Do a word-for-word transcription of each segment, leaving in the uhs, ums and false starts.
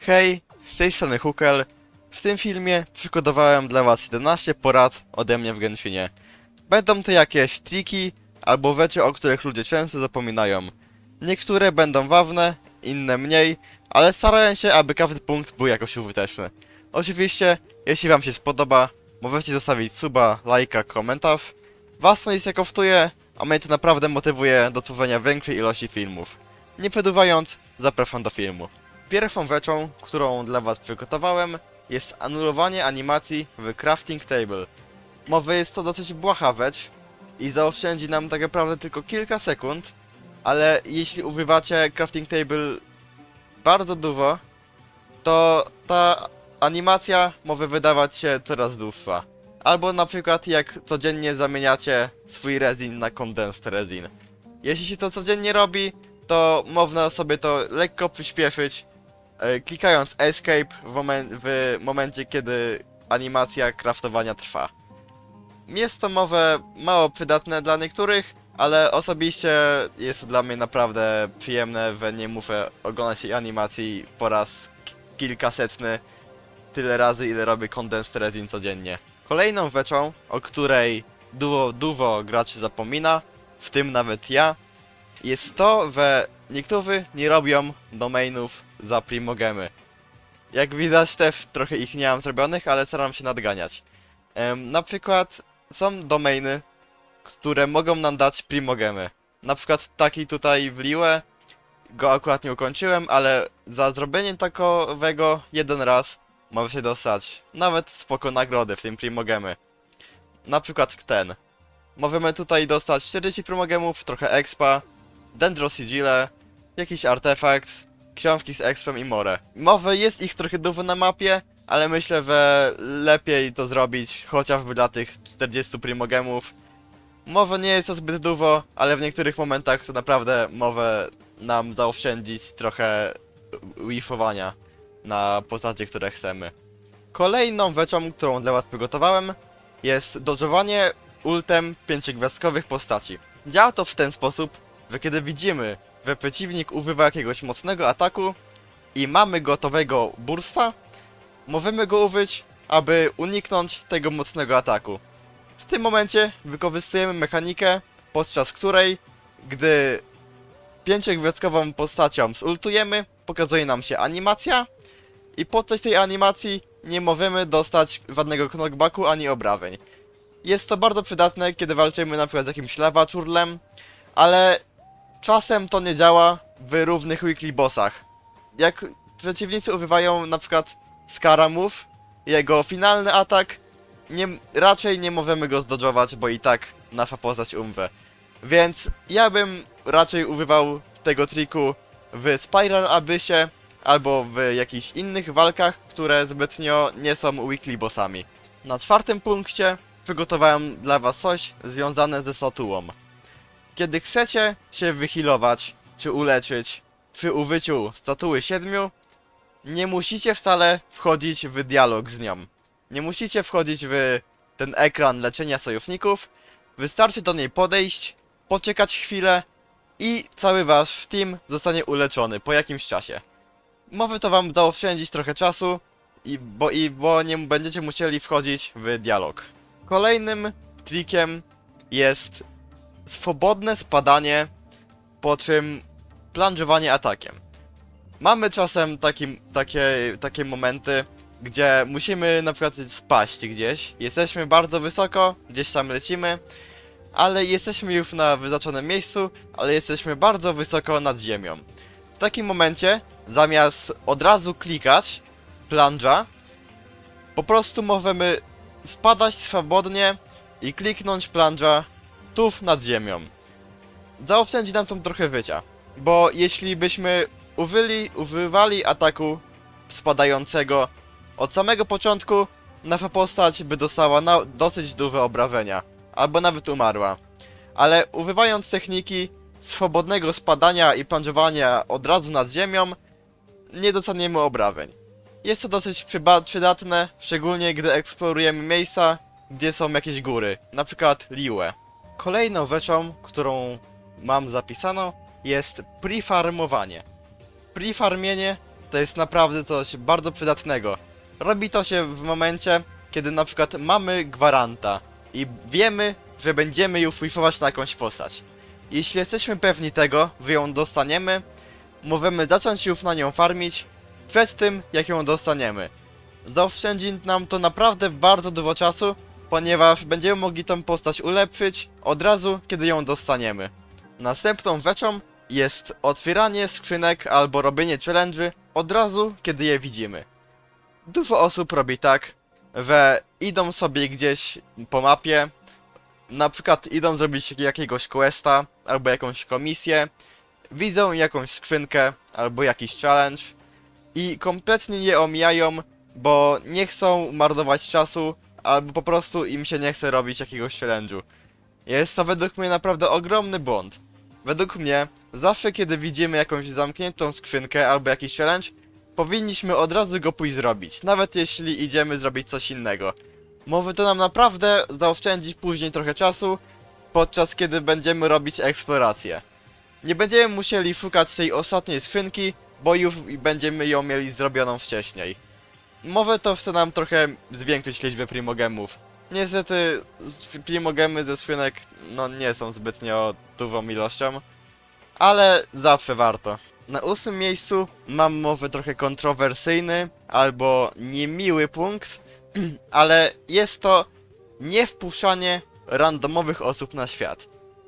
Hej, z tej strony Hukel. W tym filmie przygotowałem dla was jedenaście porad ode mnie w Genshinie. Będą to jakieś triki albo rzeczy, o których ludzie często zapominają. Niektóre będą ważne, inne mniej, ale starałem się, aby każdy punkt był jakoś użyteczny. Oczywiście, jeśli wam się spodoba, możecie zostawić suba, lajka, komentarz. Was to nic nie kosztuje, a mnie to naprawdę motywuje do tworzenia większej ilości filmów. Nie przedłużając, zapraszam do filmu. Pierwszą rzeczą, którą dla was przygotowałem, jest anulowanie animacji w Crafting Table. Może jest to dosyć błaha rzecz i zaoszczędzi nam tak naprawdę tylko kilka sekund, ale jeśli używacie Crafting Table bardzo dużo, to ta animacja może wydawać się coraz dłuższa. Albo na przykład jak codziennie zamieniacie swój resin na condensed resin. Jeśli się to codziennie robi, to można sobie to lekko przyspieszyć, klikając Escape w, momen w momencie, kiedy animacja craftowania trwa. Jest to może mało przydatne dla niektórych, ale osobiście jest to dla mnie naprawdę przyjemne, że nie muszę oglądać tej animacji po raz kilkasetny tyle razy, ile robię condensed resin codziennie. Kolejną rzeczą, o której dużo, dużo graczy zapomina, w tym nawet ja, jest to, że niektórzy nie robią domainów za primogemy. Jak widać, też trochę ich nie mam zrobionych, ale staram się nadganiać. Ym, na przykład są domainy, które mogą nam dać primogemy. Na przykład taki tutaj w Liue, go akurat nie ukończyłem, ale za zrobienie takowego jeden raz może się dostać nawet spoko nagrody, w tym primogemy. Na przykład ten. Możemy tutaj dostać czterdzieści primogemów, trochę expa, Dendro Sigile, jakiś artefakt, książki z expem i more. Może jest ich trochę dużo na mapie, ale myślę, że lepiej to zrobić chociażby dla tych czterdziestu primogemów. Może nie jest to zbyt dużo, ale w niektórych momentach to naprawdę może nam zaoszczędzić trochę wishowania na postacie, które chcemy. Kolejną rzeczą, którą dla was przygotowałem, jest dodżowanie ultem pięciogwiazdkowych postaci. Działa to w ten sposób, że kiedy widzimy, że przeciwnik używa jakiegoś mocnego ataku i mamy gotowego bursta, możemy go użyć, aby uniknąć tego mocnego ataku. W tym momencie wykorzystujemy mechanikę, podczas której, gdy pięciogwiazdkową postacią zultujemy, pokazuje nam się animacja i podczas tej animacji nie możemy dostać żadnego knockbacku ani obrażeń. Jest to bardzo przydatne, kiedy walczymy na przykład z jakimś lawaczurlem, ale czasem to nie działa w równych weekly bossach. Jak przeciwnicy używają na przykład Scaramouche, jego finalny atak, nie, raczej nie możemy go zdodżować, bo i tak nasza postać umrze. Więc ja bym raczej używał tego triku w Spiral Abyssie albo w jakichś innych walkach, które zbytnio nie są weekly bossami. Na czwartym punkcie przygotowałem dla was coś związane ze statuą. Kiedy chcecie się wyhealować, czy uleczyć przy użyciu statuły siedmiu, nie musicie wcale wchodzić w dialog z nią. Nie musicie wchodzić w ten ekran leczenia sojuszników. Wystarczy do niej podejść, poczekać chwilę i cały wasz team zostanie uleczony po jakimś czasie. Może to wam zaoszczędzić trochę czasu, i bo, i bo nie będziecie musieli wchodzić w dialog. Kolejnym trikiem jest swobodne spadanie, po czym plunge'owanie atakiem. Mamy czasem taki, takie, takie momenty, gdzie musimy na przykład spaść gdzieś. Jesteśmy bardzo wysoko, gdzieś tam lecimy, ale jesteśmy już na wyznaczonym miejscu, ale jesteśmy bardzo wysoko nad ziemią. W takim momencie, zamiast od razu klikać plunge'a, po prostu możemy spadać swobodnie i kliknąć plunge'a tuż nad ziemią. Zaoszczędzi nam to trochę życia, bo jeśli byśmy użyli, używali ataku spadającego od samego początku, nasza postać by dostała na dosyć duże obrażenia, albo nawet umarła. Ale używając techniki swobodnego spadania i plunge'owania od razu nad ziemią, nie dostaniemy obrażeń. Jest to dosyć przydatne, szczególnie gdy eksplorujemy miejsca, gdzie są jakieś góry, na przykład Liue. Kolejną rzeczą, którą mam zapisano, jest prefarmowanie. Prefarmienie to jest naprawdę coś bardzo przydatnego. Robi to się w momencie, kiedy na przykład mamy gwaranta i wiemy, że będziemy już wishować na jakąś postać. Jeśli jesteśmy pewni tego, że ją dostaniemy, możemy zacząć już na nią farmić przed tym, jak ją dostaniemy. Zaoszczędzi nam to naprawdę bardzo dużo czasu, ponieważ będziemy mogli tą postać ulepszyć od razu, kiedy ją dostaniemy. Następną rzeczą jest otwieranie skrzynek albo robienie challenge'y od razu, kiedy je widzimy. Dużo osób robi tak, że idą sobie gdzieś po mapie, na przykład idą zrobić jakiegoś questa albo jakąś komisję, widzą jakąś skrzynkę albo jakiś challenge i kompletnie je omijają, bo nie chcą marnować czasu albo po prostu im się nie chce robić jakiegoś challenge'u. Jest to według mnie naprawdę ogromny błąd. Według mnie, zawsze kiedy widzimy jakąś zamkniętą skrzynkę albo jakiś challenge, powinniśmy od razu go pójść zrobić, nawet jeśli idziemy zrobić coś innego. Może to nam naprawdę zaoszczędzić później trochę czasu, podczas kiedy będziemy robić eksplorację. Nie będziemy musieli szukać tej ostatniej skrzynki, bo już będziemy ją mieli zrobioną wcześniej. Może to chce nam trochę zwiększyć liczbę primogemów. Niestety primogemy ze skrzynek no nie są zbytnio dużą ilością, ale zawsze warto. Na ósmym miejscu mam może trochę kontrowersyjny albo niemiły punkt, ale jest to niewpuszczanie randomowych osób na świat.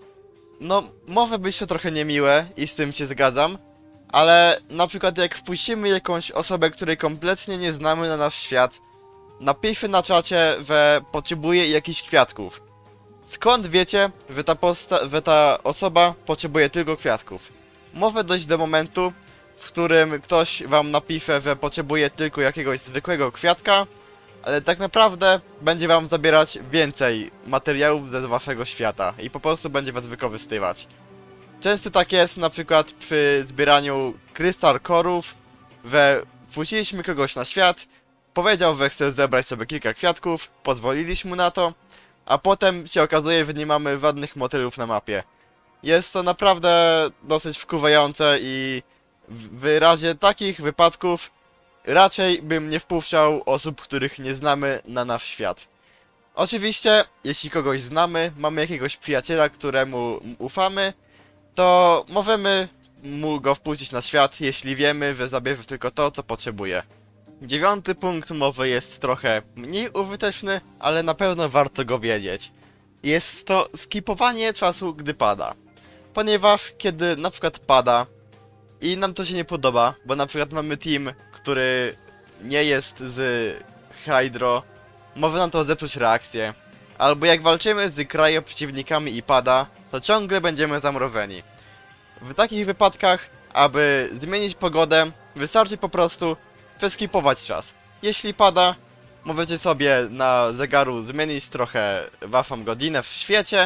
No, może być to trochę niemiłe i z tym się zgadzam, ale na przykład jak wpuścimy jakąś osobę, której kompletnie nie znamy na nasz świat, napiszmy na czacie, że potrzebuje jakichś kwiatków. Skąd wiecie, że ta, posta że ta osoba potrzebuje tylko kwiatków? Może dojść do momentu, w którym ktoś wam napisze, że potrzebuje tylko jakiegoś zwykłego kwiatka, ale tak naprawdę będzie wam zabierać więcej materiałów ze waszego świata i po prostu będzie was wykorzystywać. Często tak jest na przykład przy zbieraniu Crystal Core'ów, że wpuściliśmy kogoś na świat, powiedział, że chce zebrać sobie kilka kwiatków, pozwoliliśmy mu na to, a potem się okazuje, że nie mamy żadnych motylów na mapie. Jest to naprawdę dosyć wkurzające i w razie takich wypadków raczej bym nie wpuszczał osób, których nie znamy na nasz świat. Oczywiście, jeśli kogoś znamy, mamy jakiegoś przyjaciela, któremu ufamy, to możemy mu go wpuścić na świat, jeśli wiemy, że zabierze tylko to, co potrzebuje. Dziewiąty punkt może jest trochę mniej użyteczny, ale na pewno warto go wiedzieć. Jest to skipowanie czasu, gdy pada. Ponieważ kiedy na przykład pada i nam to się nie podoba, bo na przykład mamy team, który nie jest z Hydro, może nam to zepsuć reakcję. Albo jak walczymy z krajo przeciwnikami i pada, to ciągle będziemy zamrożeni. W takich wypadkach, aby zmienić pogodę, wystarczy po prostu przeskipować czas. Jeśli pada, możecie sobie na zegaru zmienić trochę waszą godzinę w świecie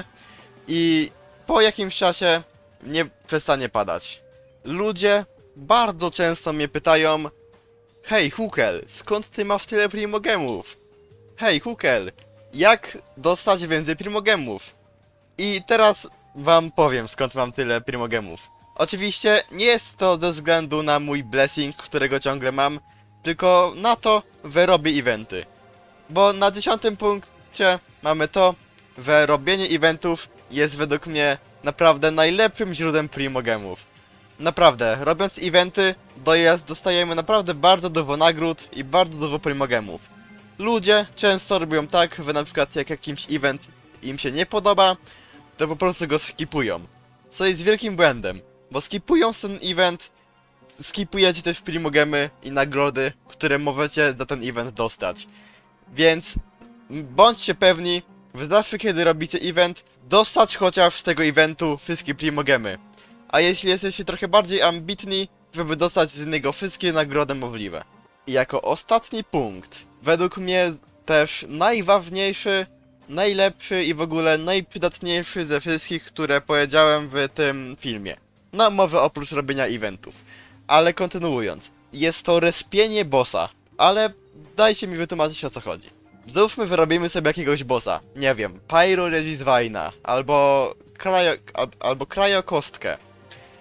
i po jakimś czasie nie przestanie padać. Ludzie bardzo często mnie pytają: hej Hukel, skąd ty masz tyle primogemów? Hej Hukel, jak dostać więcej primogemów? I teraz wam powiem, skąd mam tyle primogemów. Oczywiście nie jest to ze względu na mój blessing, którego ciągle mam, tylko na to, że robię eventy. Bo na dziesiątym punkcie mamy to, że robienie eventów jest według mnie naprawdę najlepszym źródłem primogemów. Naprawdę, robiąc eventy, dojazd dostajemy naprawdę bardzo dużo nagród i bardzo dużo primogemów. Ludzie często robią tak, że na przykład jak jakiś event im się nie podoba, to po prostu go skipują. Co jest wielkim błędem, bo skipując ten event, skipujecie też primogemy i nagrody, które możecie za ten event dostać. Więc bądźcie pewni, że zawsze kiedy robicie event, dostać chociaż z tego eventu wszystkie primogemy. A jeśli jesteście trochę bardziej ambitni, żeby dostać z niego wszystkie nagrody możliwe. I jako ostatni punkt, według mnie też najważniejszy, najlepszy i w ogóle najprzydatniejszy ze wszystkich, które powiedziałem w tym filmie. No, może oprócz robienia eventów. Ale kontynuując, jest to respienie bossa. Ale dajcie mi wytłumaczyć, o co chodzi. Załóżmy, że robimy sobie jakiegoś bossa. Nie wiem, Pyro Regis Vayna, albo krajo, al, albo krajo kostkę.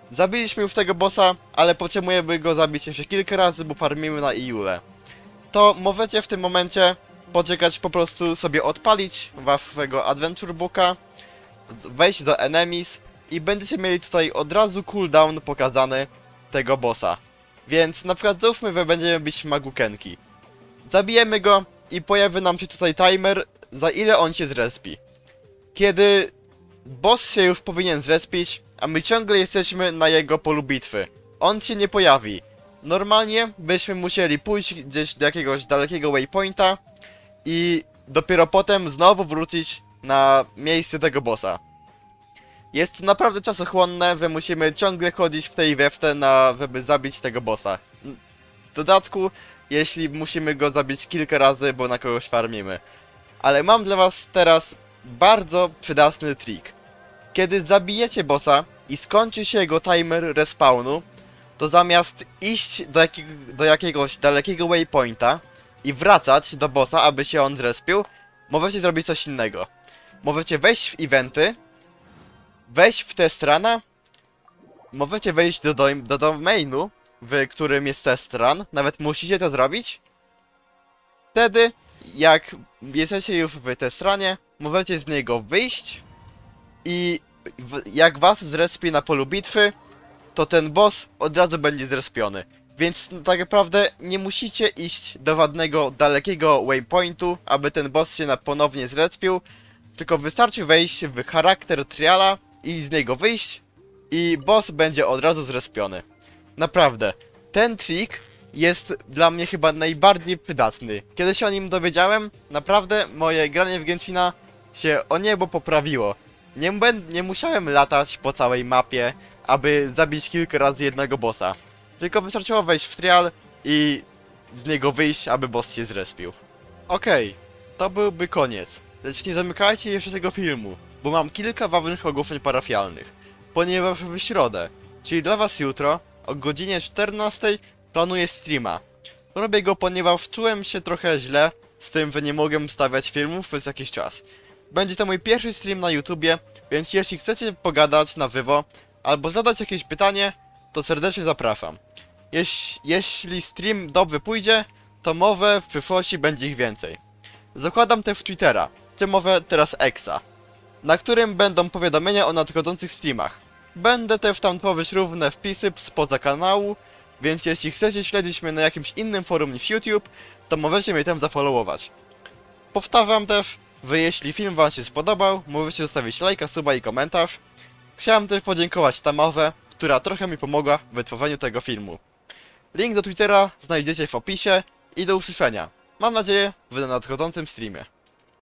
Zabiliśmy już tego bossa, ale potrzebujemy go zabić jeszcze kilka razy, bo farmimy na Iule. To możecie w tym momencie poczekać, po prostu sobie odpalić waszego Adventure Booka, wejść do Enemies i będziecie mieli tutaj od razu cooldown pokazany tego bossa. Więc na przykład załóżmy, że będziemy bić Magukenki. Zabijemy go i pojawi nam się tutaj timer, za ile on się zrespi. Kiedy boss się już powinien zrespić, a my ciągle jesteśmy na jego polu bitwy, on się nie pojawi. Normalnie byśmy musieli pójść gdzieś do jakiegoś dalekiego waypointa i dopiero potem znowu wrócić na miejsce tego bossa. Jest to naprawdę czasochłonne, że musimy ciągle chodzić w tej weftę, na, żeby zabić tego bossa. W dodatku, jeśli musimy go zabić kilka razy, bo na kogoś farmimy. Ale mam dla was teraz bardzo przydatny trik. Kiedy zabijecie bossa i skończy się jego timer respawnu, to zamiast iść do, jakiego, do jakiegoś dalekiego waypointa i wracać do bossa, aby się on zrespił, możecie zrobić coś innego. Możecie wejść w eventy, wejść w test runa, możecie wejść do, do, do domainu, w którym jest test run, nawet musicie to zrobić. Wtedy, jak jesteście już w test runie, możecie z niego wyjść i jak was zrespi na polu bitwy, to ten boss od razu będzie zrespiony. Więc tak naprawdę nie musicie iść do żadnego dalekiego waypointu, aby ten boss się na ponownie zrespił, tylko wystarczy wejść w charakter triala i z niego wyjść i boss będzie od razu zrespiony. Naprawdę, ten trik jest dla mnie chyba najbardziej przydatny. Kiedy się o nim dowiedziałem, naprawdę moje granie w Genshina się o niebo poprawiło. Nie, nie musiałem latać po całej mapie, aby zabić kilka razy jednego bossa. Tylko wystarczyło wejść w trial i z niego wyjść, aby boss się zrespił. Okej, okay, to byłby koniec. Lecz nie zamykajcie jeszcze tego filmu, bo mam kilka ważnych ogłoszeń parafialnych. Ponieważ w środę, czyli dla was jutro, o godzinie czternastej planuję streama. Robię go, ponieważ czułem się trochę źle z tym, że nie mogłem stawiać filmów przez jakiś czas. Będzie to mój pierwszy stream na YouTubie, więc jeśli chcecie pogadać na żywo, albo zadać jakieś pytanie, to serdecznie zapraszam. Jeś, jeśli stream dobrze pójdzie, to może w przyszłości będzie ich więcej. Zakładam też Twittera, czy może teraz Exa, na którym będą powiadomienia o nadchodzących streamach. Będę też tam tworzyć równe wpisy spoza kanału, więc jeśli chcecie śledzić mnie na jakimś innym forum niż YouTube, to możecie mnie tam zafollowować. Powtarzam też, że jeśli film wam się spodobał, możecie zostawić lajka, suba i komentarz. Chciałem też podziękować Tamarze, która trochę mi pomogła w wytworzeniu tego filmu. Link do Twittera znajdziecie w opisie i do usłyszenia. Mam nadzieję, w nadchodzącym streamie.